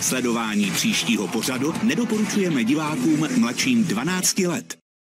Sledování příštího pořadu nedoporučujeme divákům mladším 12 let.